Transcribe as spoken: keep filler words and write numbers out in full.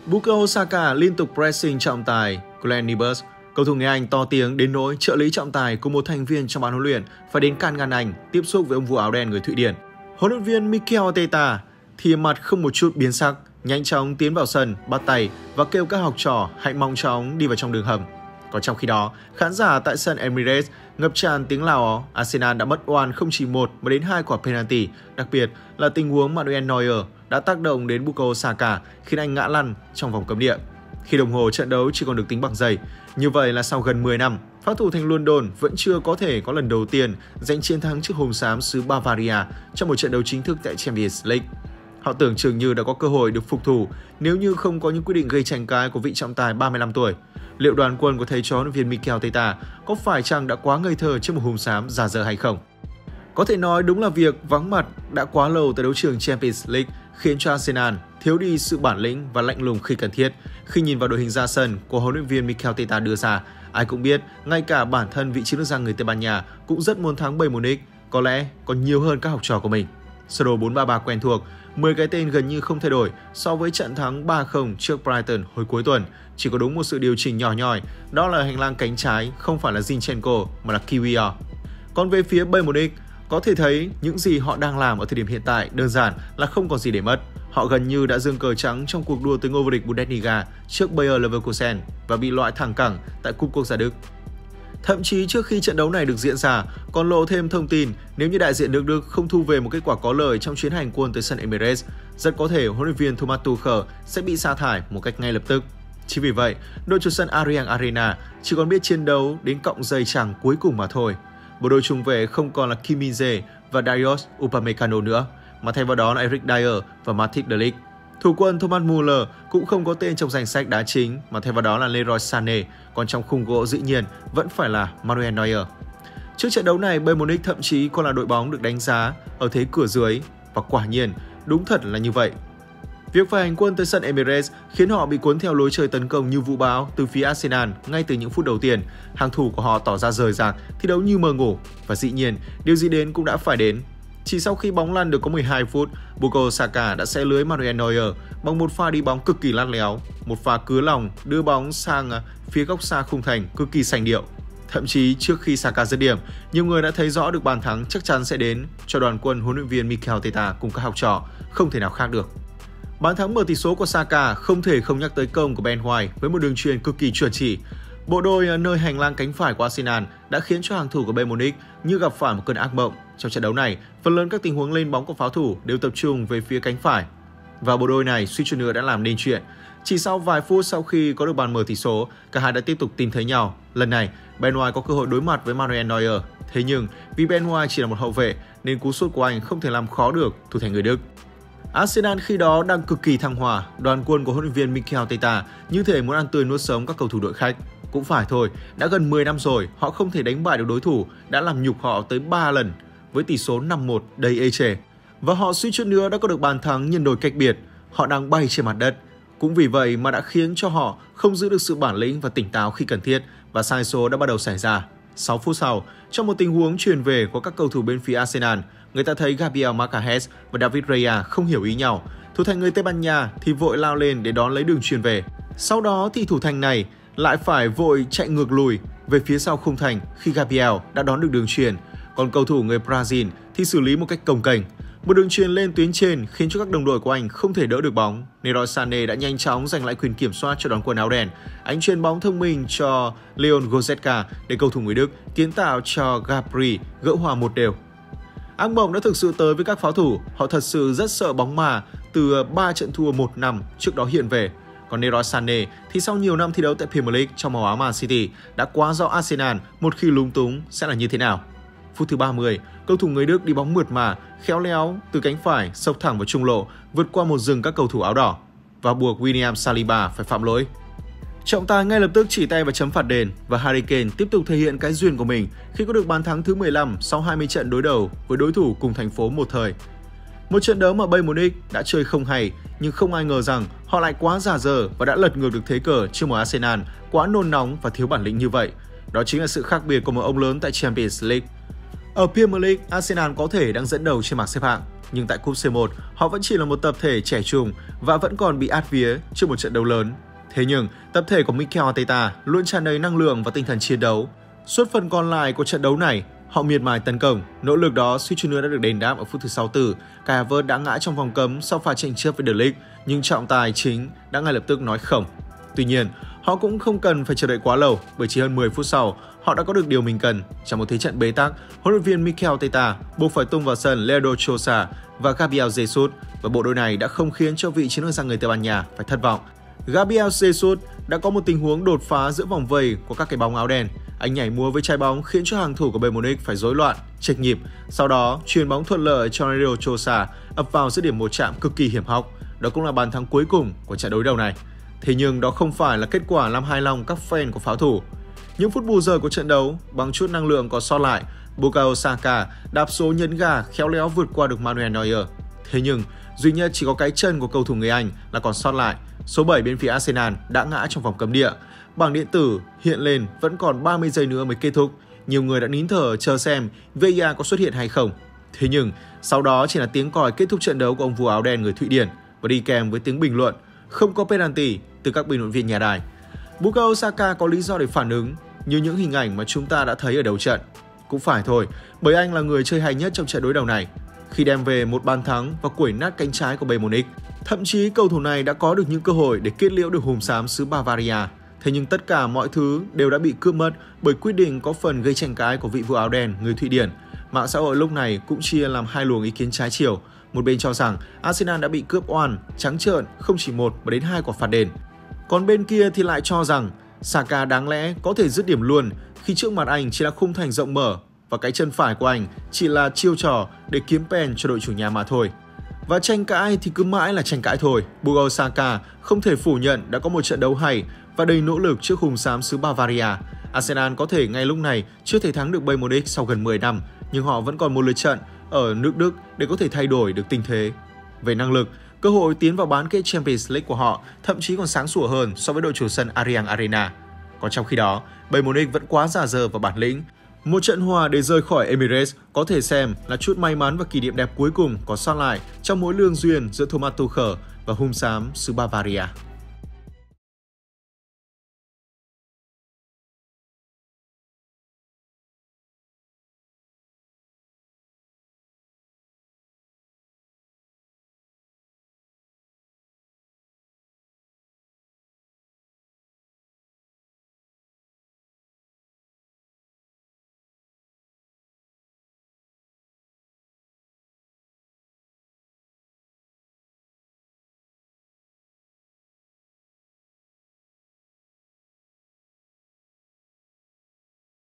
Bukayo Saka liên tục pressing trọng tài Glenn Nibus. Cầu thủ người Anh to tiếng đến nỗi trợ lý trọng tài cùng một thành viên trong ban huấn luyện phải đến can ngăn anh tiếp xúc với ông vua áo đen người Thụy Điển. Huấn luyện viên Mikel Arteta thì mặt không một chút biến sắc, nhanh chóng tiến vào sân, bắt tay và kêu các học trò hãy mau chóng đi vào trong đường hầm. Còn trong khi đó, khán giả tại sân Emirates ngập tràn tiếng lao. Arsenal đã mất oan không chỉ một mà đến hai quả penalty, đặc biệt là tình huống Manuel Neuer đã tác động đến Bukayo Saka khiến anh ngã lăn trong vòng cấm địa. Khi đồng hồ trận đấu chỉ còn được tính bằng giây, như vậy là sau gần mười năm, pháo thủ thành London vẫn chưa có thể có lần đầu tiên giành chiến thắng trước hùng xám xứ Bavaria trong một trận đấu chính thức tại Champions League. Họ tưởng chừng như đã có cơ hội được phục thù nếu như không có những quyết định gây tranh cãi của vị trọng tài ba mươi lăm tuổi. Liệu đoàn quân của thầy trò huấn luyện viên Mikel Arteta có phải chăng đã quá ngây thơ trước một hùng xám già dơ hay không? Có thể nói đúng là việc vắng mặt đã quá lâu tại đấu trường Champions League khiến cho Arsenal thiếu đi sự bản lĩnh và lạnh lùng khi cần thiết. Khi nhìn vào đội hình ra sân của huấn luyện viên Mikel Arteta đưa ra, ai cũng biết ngay cả bản thân vị chiến lược gia người Tây Ban Nha cũng rất muốn thắng Bayern Munich, có lẽ còn nhiều hơn các học trò của mình. Sơ đồ bốn ba ba quen thuộc, mười cái tên gần như không thay đổi so với trận thắng ba không trước Brighton hồi cuối tuần, chỉ có đúng một sự điều chỉnh nhỏ nhoi, đó là hành lang cánh trái không phải là Zinchenko mà là Kiwior. Còn về phía Bayern Munich, có thể thấy những gì họ đang làm ở thời điểm hiện tại đơn giản là không còn gì để mất. Họ gần như đã giương cờ trắng trong cuộc đua tới ngôi vô địch Bundesliga trước Bayer Leverkusen và bị loại thẳng cẳng tại Cúp Quốc gia Đức. Thậm chí trước khi trận đấu này được diễn ra, còn lộ thêm thông tin nếu như đại diện nước Đức không thu về một kết quả có lợi trong chuyến hành quân tới sân Emirates, rất có thể huấn luyện viên Thomas Tuchel sẽ bị sa thải một cách ngay lập tức. Chính vì vậy, đội chủ sân Allianz Arena chỉ còn biết chiến đấu đến cọng dây chằng cuối cùng mà thôi. Bộ đôi trung vệ không còn là Kim Min-jae và Darius Upamecano nữa, mà thay vào đó là Eric Dier và Matthijs de Ligt. Thủ quân Thomas Müller cũng không có tên trong danh sách đá chính, mà thay vào đó là Leroy Sané, còn trong khung gỗ dĩ nhiên vẫn phải là Manuel Neuer. Trước trận đấu này, Bayern Munich thậm chí còn là đội bóng được đánh giá ở thế cửa dưới, và quả nhiên, đúng thật là như vậy. Việc phải hành quân tới sân Emirates khiến họ bị cuốn theo lối chơi tấn công như vũ bão từ phía Arsenal ngay từ những phút đầu tiên. Hàng thủ của họ tỏ ra rời rạc, thi đấu như mơ ngủ, và dĩ nhiên, điều gì đến cũng đã phải đến. Chỉ sau khi bóng lăn được có mười hai phút, Bukayo Saka đã xé lưới Manuel Neuer bằng một pha đi bóng cực kỳ lắt léo, một pha cứa lòng đưa bóng sang phía góc xa khung thành cực kỳ sành điệu. Thậm chí trước khi Saka dứt điểm, nhiều người đã thấy rõ được bàn thắng chắc chắn sẽ đến cho đoàn quân huấn luyện viên Mikel Arteta cùng các học trò, không thể nào khác được. Bàn thắng mở tỷ số của Saka không thể không nhắc tới công của Ben White với một đường chuyền cực kỳ chuẩn chỉ. Bộ đôi nơi hành lang cánh phải của Arsenal đã khiến cho hàng thủ của Bayern Munich như gặp phải một cơn ác mộng. Trong trận đấu này, phần lớn các tình huống lên bóng của pháo thủ đều tập trung về phía cánh phải. Và bộ đôi này suýt chút nữa đã làm nên chuyện. Chỉ sau vài phút sau khi có được bàn mở tỷ số, cả hai đã tiếp tục tìm thấy nhau. Lần này, Ben White có cơ hội đối mặt với Manuel Neuer. Thế nhưng, vì Ben White chỉ là một hậu vệ nên cú sút của anh không thể làm khó được thủ thành người Đức. Arsenal khi đó đang cực kỳ thăng hoa, đoàn quân của huấn luyện viên Mikel Arteta như thể muốn ăn tươi nuốt sống các cầu thủ đội khách. Cũng phải thôi, đã gần mười năm rồi, họ không thể đánh bại được đối thủ đã làm nhục họ tới ba lần với tỷ số năm một đầy ê chề. Và họ suýt chút nữa đã có được bàn thắng nhân đôi cách biệt, họ đang bay trên mặt đất. Cũng vì vậy mà đã khiến cho họ không giữ được sự bản lĩnh và tỉnh táo khi cần thiết, và sai số đã bắt đầu xảy ra. sáu phút sau, trong một tình huống chuyền về của các cầu thủ bên phía Arsenal, người ta thấy Gabriel Magalhaes và David Raya không hiểu ý nhau. Thủ thành người Tây Ban Nha thì vội lao lên để đón lấy đường chuyền về. Sau đó thì thủ thành này lại phải vội chạy ngược lùi về phía sau khung thành khi Gabriel đã đón được đường chuyền. Còn cầu thủ người Brazil thì xử lý một cách cồng kềnh. Một đường chuyền lên tuyến trên khiến cho các đồng đội của anh không thể đỡ được bóng. Leroy Sané đã nhanh chóng giành lại quyền kiểm soát cho đoàn quân áo đen. Anh chuyền bóng thông minh cho Leon Goretzka để cầu thủ người Đức kiến tạo cho Gabri gỡ hòa một đều. Ác mộng đã thực sự tới với các pháo thủ, họ thật sự rất sợ bóng mà từ ba trận thua một năm trước đó hiện về. Còn Leroy Sané thì sau nhiều năm thi đấu tại Premier League trong màu áo Man City đã quá rõ Arsenal một khi lúng túng sẽ là như thế nào. Phút thứ ba mươi, cầu thủ người Đức đi bóng mượt mà, khéo léo từ cánh phải xộc thẳng vào trung lộ, vượt qua một rừng các cầu thủ áo đỏ và buộc William Saliba phải phạm lỗi. Trọng tài ngay lập tức chỉ tay vào chấm phạt đền và Harry Kane tiếp tục thể hiện cái duyên của mình khi có được bàn thắng thứ mười lăm sau hai mươi trận đối đầu với đối thủ cùng thành phố một thời. Một trận đấu mà Bayern Munich đã chơi không hay, nhưng không ai ngờ rằng họ lại quá già dờ và đã lật ngược được thế cờ trước một Arsenal quá nôn nóng và thiếu bản lĩnh như vậy. Đó chính là sự khác biệt của một ông lớn tại Champions League. Ở Premier League, Arsenal có thể đang dẫn đầu trên bảng xếp hạng, nhưng tại Cúp xê một, họ vẫn chỉ là một tập thể trẻ trung và vẫn còn bị át vía trước một trận đấu lớn. Thế nhưng, tập thể của Mikel Arteta luôn tràn đầy năng lượng và tinh thần chiến đấu. Suốt phần còn lại của trận đấu này, họ miệt mài tấn công, nỗ lực đó suýt chút nữa đã được đền đáp ở phút thứ sáu mươi tư. Kai Havertz đã ngã trong vòng cấm sau pha tranh chấp với De Ligt, nhưng trọng tài chính đã ngay lập tức nói không. Tuy nhiên, họ cũng không cần phải chờ đợi quá lâu, bởi chỉ hơn mười phút sau, họ đã có được điều mình cần. Trong một thế trận bế tắc, huấn luyện viên Mikel Arteta buộc phải tung vào sân Leandro Trossard và Gabriel Jesus, và bộ đôi này đã không khiến cho vị chiến lược gia người Tây Ban Nha phải thất vọng. Gabriel Jesus đã có một tình huống đột phá giữa vòng vây của các cái bóng áo đen. Anh nhảy múa với trái bóng khiến cho hàng thủ của Bayern Munich phải rối loạn, chệch nhịp. Sau đó, chuyền bóng thuận lợi cho Leandro Trossard ập vào giữa điểm một chạm cực kỳ hiểm hóc. Đó cũng là bàn thắng cuối cùng của trận đối đầu này. Thế nhưng đó không phải là kết quả làm hài lòng các fan của pháo thủ. Những phút bù giờ của trận đấu, bằng chút năng lượng còn sót lại, Bukayo Saka đạp số nhấn gà khéo léo vượt qua được Manuel Neuer. Thế nhưng, duy nhất chỉ có cái chân của cầu thủ người Anh là còn sót lại. Số bảy bên phía Arsenal đã ngã trong vòng cấm địa. Bảng điện tử hiện lên vẫn còn ba mươi giây nữa mới kết thúc. Nhiều người đã nín thở chờ xem vê a rờ có xuất hiện hay không. Thế nhưng, sau đó chỉ là tiếng còi kết thúc trận đấu của ông vua áo đen người Thụy Điển và đi kèm với tiếng bình luận không có penalty từ các bình luận viên nhà đài. Bukayo Saka có lý do để phản ứng như những hình ảnh mà chúng ta đã thấy ở đầu trận. Cũng phải thôi, bởi anh là người chơi hay nhất trong trận đối đầu này, khi đem về một bàn thắng và quẩy nát cánh trái của Bayern Munich. Thậm chí cầu thủ này đã có được những cơ hội để kết liễu được hùm xám xứ Bavaria. Thế nhưng tất cả mọi thứ đều đã bị cướp mất bởi quyết định có phần gây tranh cãi của vị vua áo đen người Thụy Điển. Mạng xã hội lúc này cũng chia làm hai luồng ý kiến trái chiều. Một bên cho rằng Arsenal đã bị cướp oan, trắng trợn, không chỉ một mà đến hai quả phạt đền. Còn bên kia thì lại cho rằng Saka đáng lẽ có thể dứt điểm luôn khi trước mặt anh chỉ là khung thành rộng mở và cái chân phải của anh chỉ là chiêu trò để kiếm pen cho đội chủ nhà mà thôi. Và tranh cãi thì cứ mãi là tranh cãi thôi. Bukayo Saka không thể phủ nhận đã có một trận đấu hay và đầy nỗ lực trước hùng xám xứ Bavaria. Arsenal có thể ngay lúc này chưa thể thắng được Bayern Munich sau gần mười năm, nhưng họ vẫn còn một lượt trận ở nước Đức để có thể thay đổi được tình thế. Về năng lực, cơ hội tiến vào bán kết Champions League của họ thậm chí còn sáng sủa hơn so với đội chủ sân Allianz Arena. Còn trong khi đó, Bayern Munich vẫn quá già dơ và bản lĩnh. Một trận hòa để rời khỏi Emirates có thể xem là chút may mắn và kỷ niệm đẹp cuối cùng còn sót lại trong mối lương duyên giữa Thomas Tuchel và hung xám xứ Bavaria.